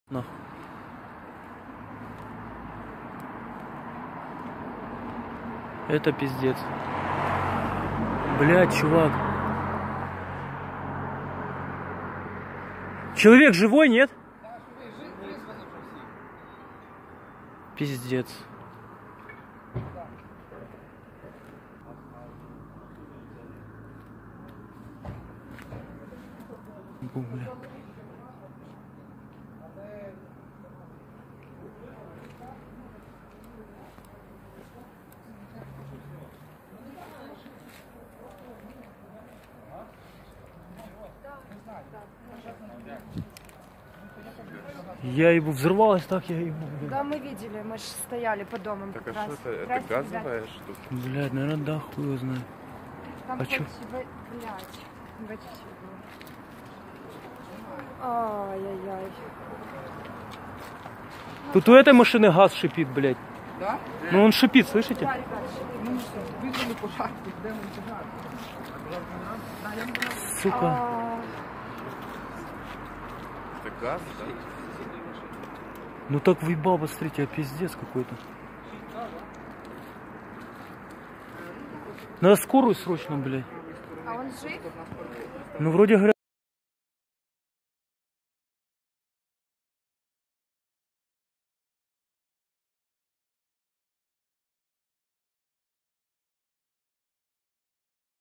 Нахуй. Это пиздец. Блядь, чувак. Человек живой, нет? Пиздец. Бля. Я его взорвалась, так я его. Да, мы видели, мы же стояли по домам. Так а что это? Это газовая штука? Блядь, наверное, да, хуй его знает. Там А чё? Блядь, ай-яй-яй. Тут у этой машины газ шипит, блядь. Да? Ну он шипит, слышите? Да, ребят, Ну що, визвали пожарки, де вони пожарки? Сука. Это газ, да? Ну так выебал, посмотрите, а пиздец какой-то. Надо скорую срочно, блядь. А он жив? Ну вроде говорят.